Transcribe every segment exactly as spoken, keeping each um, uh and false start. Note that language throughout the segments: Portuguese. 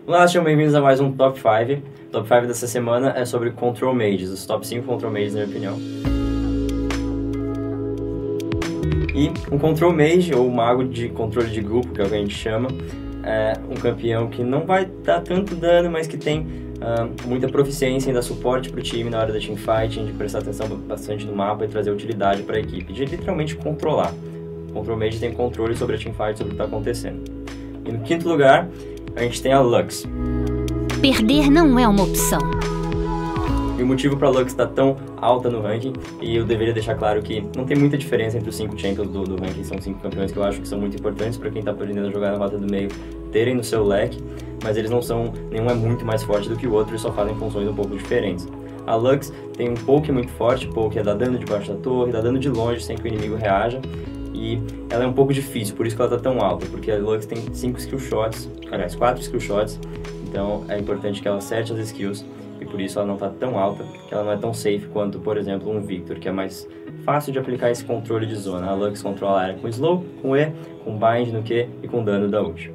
Olá, sejam bem-vindos a mais um Top cinco. Top cinco dessa semana é sobre Control Mages, os top cinco Control Mages, na minha opinião. E um Control Mage, ou mago de controle de grupo, que é o que a gente chama, é um campeão que não vai dar tanto dano, mas que tem uh, muita proficiência em dar suporte para o time na hora da teamfight, de prestar atenção bastante no mapa e trazer utilidade para a equipe, de literalmente controlar. O Control Mage tem controle sobre a teamfight, sobre o que está acontecendo. E no quinto lugar, a gente tem a Lux. Perder não é uma opção. E o motivo para a Lux estar tão alta no ranking, e eu deveria deixar claro que não tem muita diferença entre os cinco champions do, do ranking, são cinco campeões que eu acho que são muito importantes para quem está aprendendo a jogar na rota do meio terem no seu leque, mas eles não são, nenhum é muito mais forte do que o outro e só fazem funções um pouco diferentes. A Lux tem um poke muito forte, poke é dar dano debaixo da torre, dá dano de longe sem que o inimigo reaja, e ela é um pouco difícil, por isso que ela está tão alta, porque a Lux tem cinco skill shots, aliás, quatro skill shots, então é importante que ela acerte as skills, e por isso ela não está tão alta, que ela não é tão safe quanto, por exemplo, um Victor, que é mais fácil de aplicar esse controle de zona. A Lux controla a área com slow, com E, com bind no Q e com dano da ult.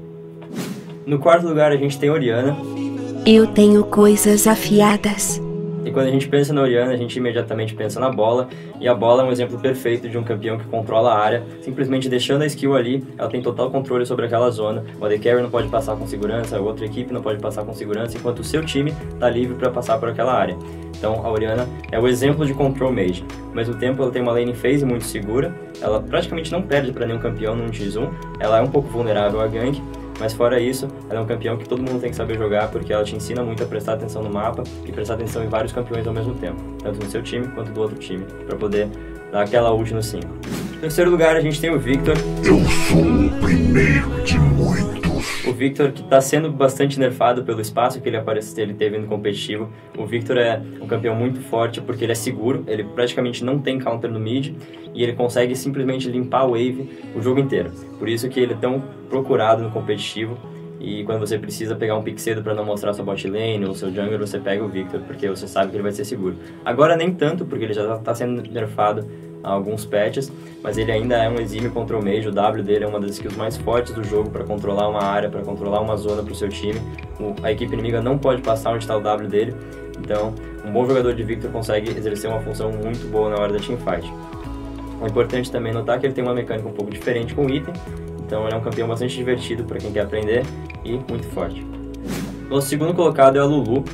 No quarto lugar a gente tem a Orianna. Eu tenho coisas afiadas. E quando a gente pensa na Orianna, a gente imediatamente pensa na bola, e a bola é um exemplo perfeito de um campeão que controla a área, simplesmente deixando a skill ali, ela tem total controle sobre aquela zona. O A D Carry não pode passar com segurança, a outra equipe não pode passar com segurança, enquanto o seu time está livre para passar por aquela área. Então a Orianna é o exemplo de Control Mage. Ao mesmo tempo ela tem uma lane phase muito segura, ela praticamente não perde para nenhum campeão no um contra um, ela é um pouco vulnerável a gank, mas fora isso, ela é um campeão que todo mundo tem que saber jogar, porque ela te ensina muito a prestar atenção no mapa e prestar atenção em vários campeões ao mesmo tempo, tanto no seu time quanto do outro time, para poder dar aquela ult no cinco. No terceiro lugar a gente tem o Victor. Eu sou o primeiro de muitos. O Victor, que está sendo bastante nerfado pelo espaço que ele, aparece, ele teve no competitivo. O Victor é um campeão muito forte porque ele é seguro, ele praticamente não tem counter no mid e ele consegue simplesmente limpar a wave o jogo inteiro. Por isso que ele é tão procurado no competitivo, e quando você precisa pegar um pick cedo para não mostrar sua bot lane ou seu jungler, você pega o Victor, porque você sabe que ele vai ser seguro. Agora nem tanto, porque ele já está sendo nerfado há alguns patches, mas ele ainda é um exímio control mage. O W dele é uma das skills mais fortes do jogo para controlar uma área, para controlar uma zona para o seu time. O, a equipe inimiga não pode passar onde está o W dele, então um bom jogador de Victor consegue exercer uma função muito boa na hora da teamfight. É importante também notar que ele tem uma mecânica um pouco diferente com o item, então ele é um campeão bastante divertido para quem quer aprender e muito forte. Nosso segundo colocado é a Lulu.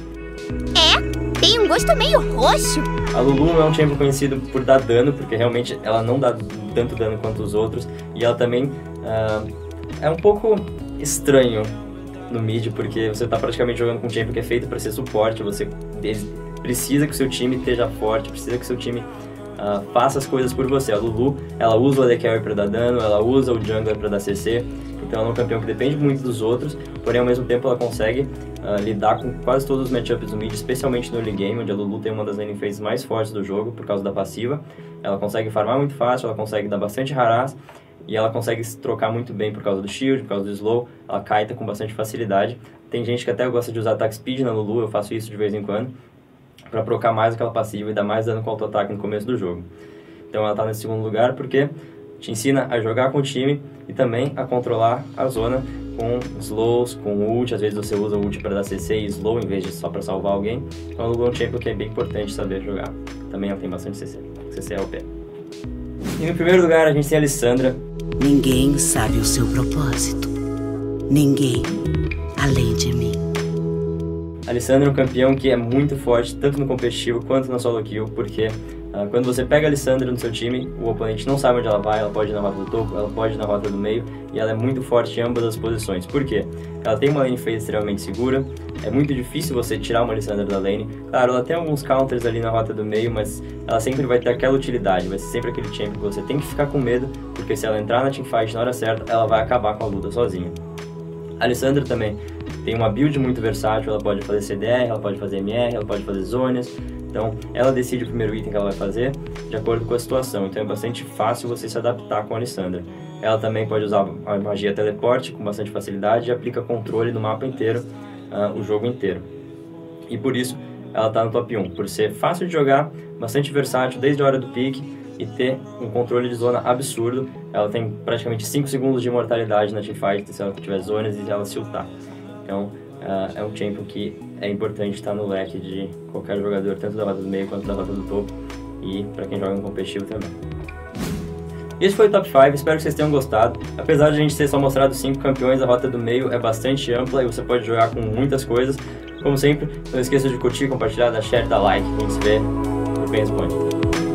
É, tem um gosto meio roxo. A Lulu não é um champion conhecido por dar dano, porque realmente ela não dá tanto dano quanto os outros, e ela também uh, é um pouco estranho no mid, porque você está praticamente jogando com um champion que é feito para ser suporte, você precisa que o seu time esteja forte, precisa que o seu time Uh, faça as coisas por você. A Lulu, ela usa o A D Carry para dar dano, ela usa o jungler para dar C C, então ela é um campeão que depende muito dos outros, porém ao mesmo tempo ela consegue uh, lidar com quase todos os matchups do mid, especialmente no early game, onde a Lulu tem uma das lane phases mais fortes do jogo por causa da passiva. Ela consegue farmar muito fácil, ela consegue dar bastante harass, e ela consegue se trocar muito bem por causa do shield, por causa do slow, ela kita com bastante facilidade. Tem gente que até gosta de usar attack speed na Lulu, eu faço isso de vez em quando, para procar mais aquela passiva e dar mais dano com auto-ataque no começo do jogo. Então ela está nesse segundo lugar porque te ensina a jogar com o time e também a controlar a zona com slows, com ult. Às vezes você usa ult para dar C C e slow em vez de só para salvar alguém. Então a Lulu é um champion que é bem importante saber jogar. Também ela tem bastante C C. C C é O P. E no primeiro lugar a gente tem a Lissandra. Ninguém sabe o seu propósito. Ninguém além de mim. A Lissandra é um campeão que é muito forte, tanto no competitivo quanto na solo kill, porque uh, quando você pega a Lissandra no seu time, o oponente não sabe onde ela vai, ela pode ir na rota do topo, ela pode ir na rota do meio, e ela é muito forte em ambas as posições. Por quê? Ela tem uma lane phase extremamente segura, é muito difícil você tirar uma Lissandra da lane. Claro, ela tem alguns counters ali na rota do meio, mas ela sempre vai ter aquela utilidade, vai ser sempre aquele champion que você tem que ficar com medo, porque se ela entrar na teamfight na hora certa, ela vai acabar com a luta sozinha. A Lissandra também tem uma build muito versátil, ela pode fazer C D R, ela pode fazer M R, ela pode fazer zonas, então ela decide o primeiro item que ela vai fazer de acordo com a situação, então é bastante fácil você se adaptar com a Lissandra. Ela também pode usar a magia teleporte com bastante facilidade e aplica controle no mapa inteiro, uh, o jogo inteiro. E por isso ela está no top um, por ser fácil de jogar, bastante versátil desde a hora do pique, e ter um controle de zona absurdo. Ela tem praticamente cinco segundos de imortalidade na teamfight se ela tiver zonas e ela se ultar. Então, uh, é um champion que é importante estar no leque de qualquer jogador, tanto da rota do meio quanto da rota do topo, e para quem joga no competitivo também. Esse foi o top cinco, espero que vocês tenham gostado. Apesar de a gente ter só mostrado cinco campeões, a rota do meio é bastante ampla e você pode jogar com muitas coisas. Como sempre, não esqueça de curtir, compartilhar, dar share, dar like. A gente se vê no Bem Responde.